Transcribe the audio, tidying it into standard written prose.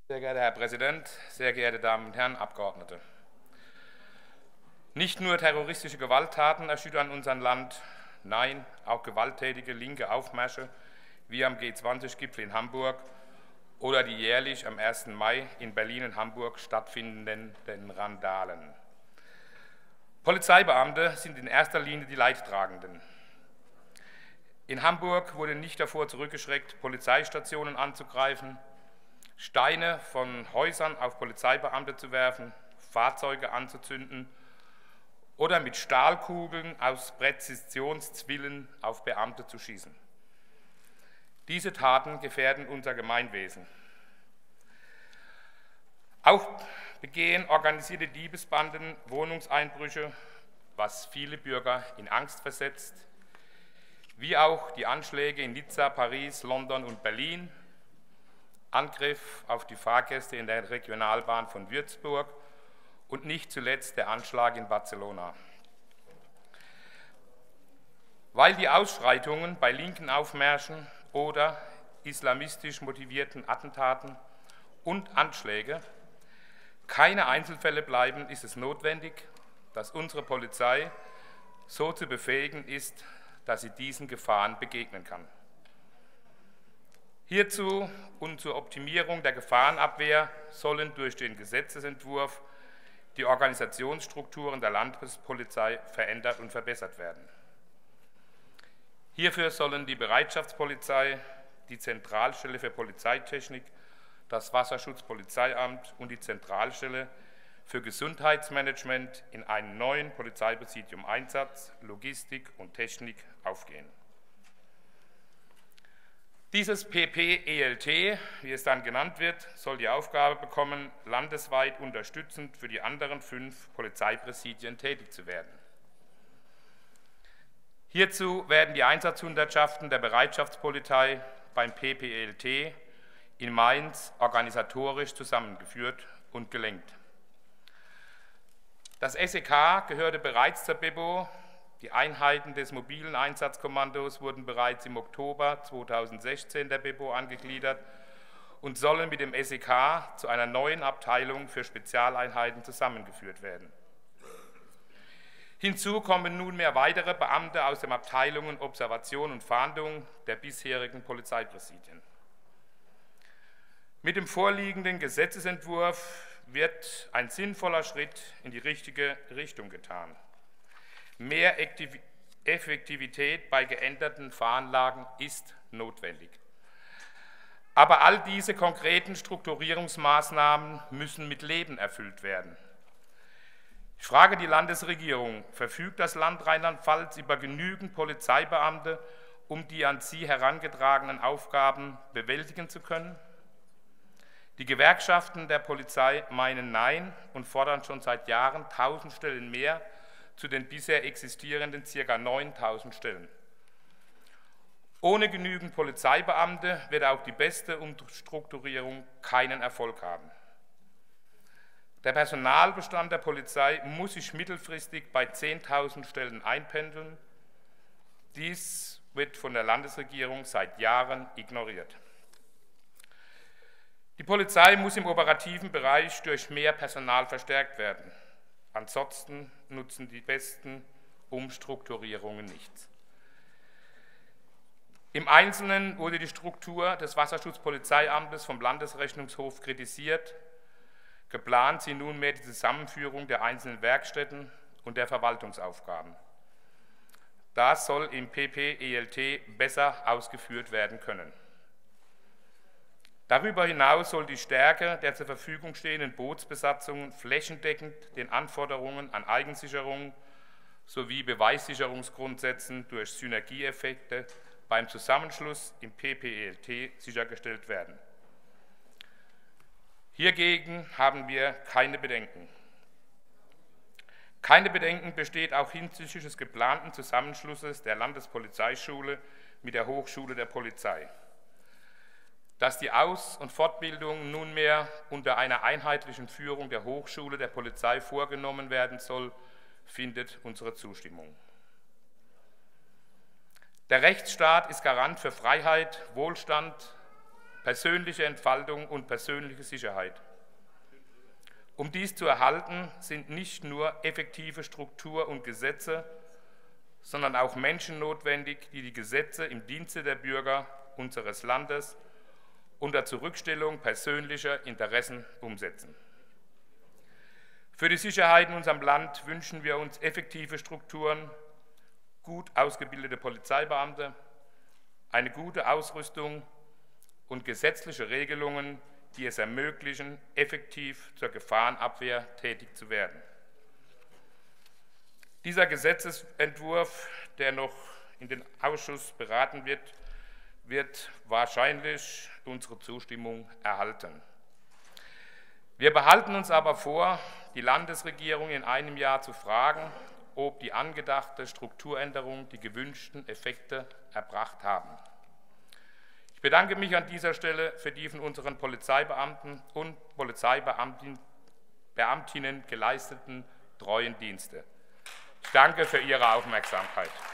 Sehr geehrter Herr Präsident, sehr geehrte Damen und Herren Abgeordnete! Nicht nur terroristische Gewalttaten erschüttern unser Land, nein, auch gewalttätige linke Aufmärsche wie am G20-Gipfel in Hamburg oder die jährlich am 1. Mai in Berlin und Hamburg stattfindenden Randalen. Polizeibeamte sind in erster Linie die Leidtragenden. In Hamburg wurde nicht davor zurückgeschreckt, Polizeistationen anzugreifen, Steine von Häusern auf Polizeibeamte zu werfen, Fahrzeuge anzuzünden oder mit Stahlkugeln aus Präzisionszwillen auf Beamte zu schießen. Diese Taten gefährden unser Gemeinwesen. Auch begehen organisierte Diebesbanden Wohnungseinbrüche, was viele Bürger in Angst versetzt, wie auch die Anschläge in Nizza, Paris, London und Berlin, Angriff auf die Fahrgäste in der Regionalbahn von Würzburg und nicht zuletzt der Anschlag in Barcelona. Weil die Ausschreitungen bei linken Aufmärschen oder islamistisch motivierten Attentaten und Anschläge keine Einzelfälle bleiben, ist es notwendig, dass unsere Polizei so zu befähigen ist, dass sie diesen Gefahren begegnen kann. Hierzu und zur Optimierung der Gefahrenabwehr sollen durch den Gesetzesentwurf die Organisationsstrukturen der Landespolizei verändert und verbessert werden. Hierfür sollen die Bereitschaftspolizei, die Zentralstelle für Polizeitechnik, das Wasserschutzpolizeiamt und die Zentralstelle für Gesundheitsmanagement in einem neuen Polizeipräsidium Einsatz, Logistik und Technik aufgehen. Dieses PPELT, wie es dann genannt wird, soll die Aufgabe bekommen, landesweit unterstützend für die anderen 5 Polizeipräsidien tätig zu werden. Hierzu werden die Einsatzhundertschaften der Bereitschaftspolizei beim PPELT in Mainz organisatorisch zusammengeführt und gelenkt. Das SEK gehörte bereits zur Bebo. Die Einheiten des mobilen Einsatzkommandos wurden bereits im Oktober 2016 der Bebo angegliedert und sollen mit dem SEK zu einer neuen Abteilung für Spezialeinheiten zusammengeführt werden. Hinzu kommen nunmehr weitere Beamte aus den Abteilungen Observation und Fahndung der bisherigen Polizeipräsidien. Mit dem vorliegenden Gesetzesentwurf wird ein sinnvoller Schritt in die richtige Richtung getan. Mehr Effektivität bei geänderten Fahranlagen ist notwendig. Aber all diese konkreten Strukturierungsmaßnahmen müssen mit Leben erfüllt werden. Ich frage die Landesregierung: Verfügt das Land Rheinland-Pfalz über genügend Polizeibeamte, um die an sie herangetragenen Aufgaben bewältigen zu können? Die Gewerkschaften der Polizei meinen Nein und fordern schon seit Jahren 1000 Stellen mehr zu den bisher existierenden ca. 9000 Stellen. Ohne genügend Polizeibeamte wird auch die beste Umstrukturierung keinen Erfolg haben. Der Personalbestand der Polizei muss sich mittelfristig bei 10.000 Stellen einpendeln. Dies wird von der Landesregierung seit Jahren ignoriert. Die Polizei muss im operativen Bereich durch mehr Personal verstärkt werden. Ansonsten nutzen die besten Umstrukturierungen nichts. Im Einzelnen wurde die Struktur des Wasserschutzpolizeiamtes vom Landesrechnungshof kritisiert. Geplant sind nunmehr die Zusammenführung der einzelnen Werkstätten und der Verwaltungsaufgaben. Das soll im PPELT besser ausgeführt werden können. Darüber hinaus soll die Stärke der zur Verfügung stehenden Bootsbesatzungen flächendeckend den Anforderungen an Eigensicherung sowie Beweissicherungsgrundsätzen durch Synergieeffekte beim Zusammenschluss im PPELT sichergestellt werden. Hiergegen haben wir keine Bedenken. Keine Bedenken besteht auch hinsichtlich des geplanten Zusammenschlusses der Landespolizeischule mit der Hochschule der Polizei. Dass die Aus- und Fortbildung nunmehr unter einer einheitlichen Führung der Hochschule der Polizei vorgenommen werden soll, findet unsere Zustimmung. Der Rechtsstaat ist Garant für Freiheit, Wohlstand persönliche Entfaltung und persönliche Sicherheit. Um dies zu erhalten, sind nicht nur effektive Struktur und Gesetze, sondern auch Menschen notwendig, die die Gesetze im Dienste der Bürger unseres Landes unter Zurückstellung persönlicher Interessen umsetzen. Für die Sicherheit in unserem Land wünschen wir uns effektive Strukturen, gut ausgebildete Polizeibeamte, eine gute Ausrüstung und gesetzliche Regelungen, die es ermöglichen, effektiv zur Gefahrenabwehr tätig zu werden. Dieser Gesetzesentwurf, der noch in den Ausschuss beraten wird, wird wahrscheinlich unsere Zustimmung erhalten. Wir behalten uns aber vor, die Landesregierung in einem Jahr zu fragen, ob die angedachte Strukturänderung die gewünschten Effekte erbracht haben. Ich bedanke mich an dieser Stelle für die von unseren Polizeibeamten und Polizeibeamtinnen geleisteten treuen Dienste. Ich danke für Ihre Aufmerksamkeit.